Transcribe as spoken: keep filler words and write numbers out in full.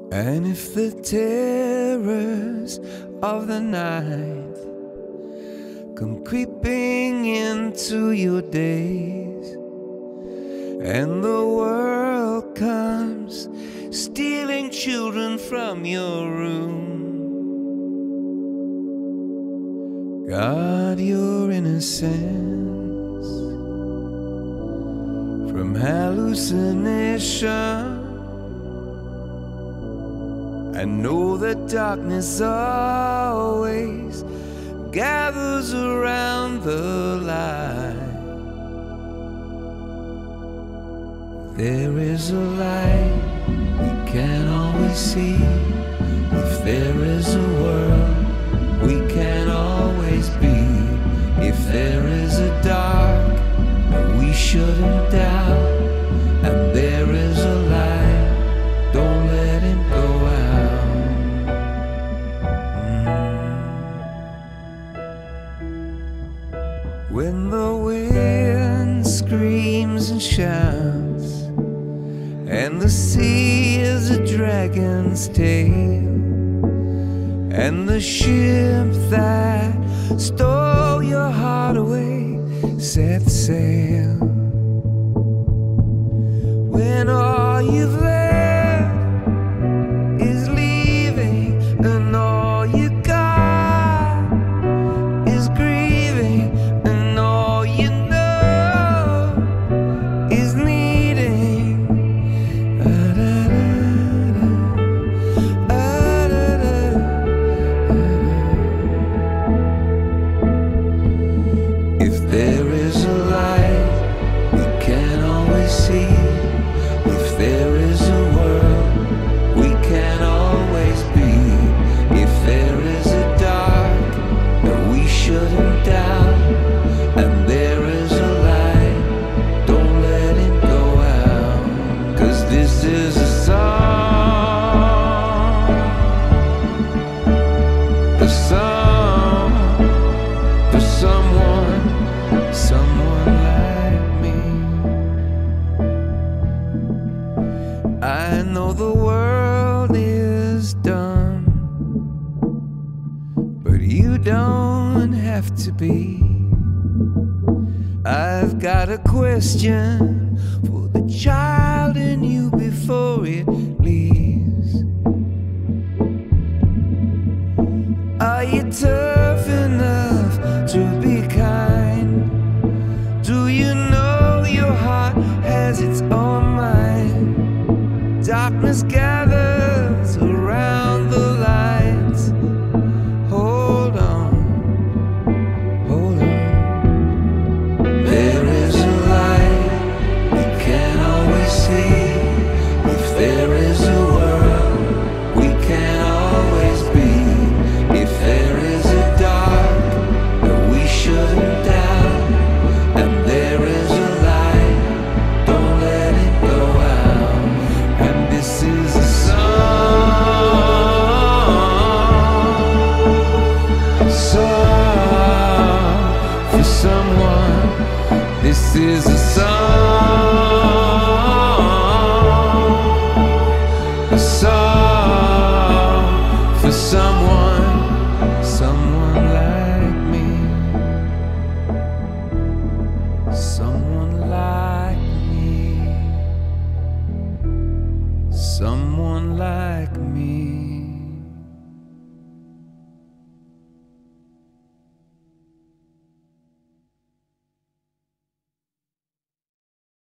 And if the terrors of the night come creeping into your days, and the world comes stealing children from your room, guard your innocence from hallucination. I know that darkness always gathers around the light. There is a light we can't always see. If there is a world we can't always be. If there is a dark that we shouldn't doubt, and there is a light, don't let him go out. When the wind screams and shouts, and the sea is a dragon's tail, and the ship that stole your heart away sets sail, when all you've left is leaving, and all you got is grieving, and all you know is needing. If there is a light we can't always see, if there is a world we can't always be, if there is a dark that we shouldn't doubt, and there is a light, don't let it go out. 'Cause this is a song, a song for someone, someone like me. I know the world is done, but you don't have to be. I've got a question for the child in you before it leaves. Are you tough enough to be kind? Do you know your heart has its own mind? Darkness gathers around the lights. Hold on, hold on. There is a light we can't always see. If there is a world we can't always be. If there is a dark that we shouldn't doubt, and there is a light, don't let it go out. And this is a song, song for someone. This is a song.